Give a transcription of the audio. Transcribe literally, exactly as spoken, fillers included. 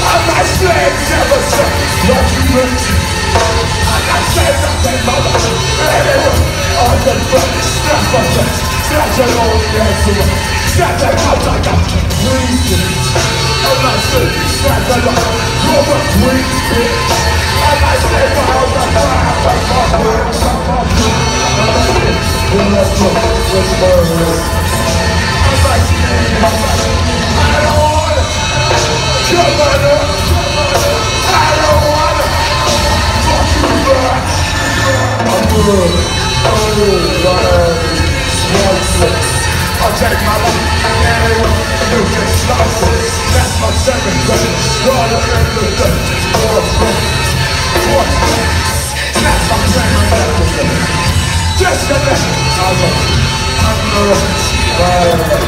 I'm not saying never say what you meant to. I'm not saying nothing about it. Anyone on the front, snap my face, snap your own answer. Snap that out like a please. I'm not saying snap that out. You're the queen, bitch. I'm not saying wild like that. I'm not saying I'm not saying let's go, let's murder. I'm not saying I don't want it. Come on up. I don't want it. Fuck you back. I'm good. Oh, God. One six. I'll take my life. Anyone, you can slice it. That's my second grade. Started in the day. Fourth grade. Fourth grade. That's my second grade. Just a minute. I'm a... I'm a...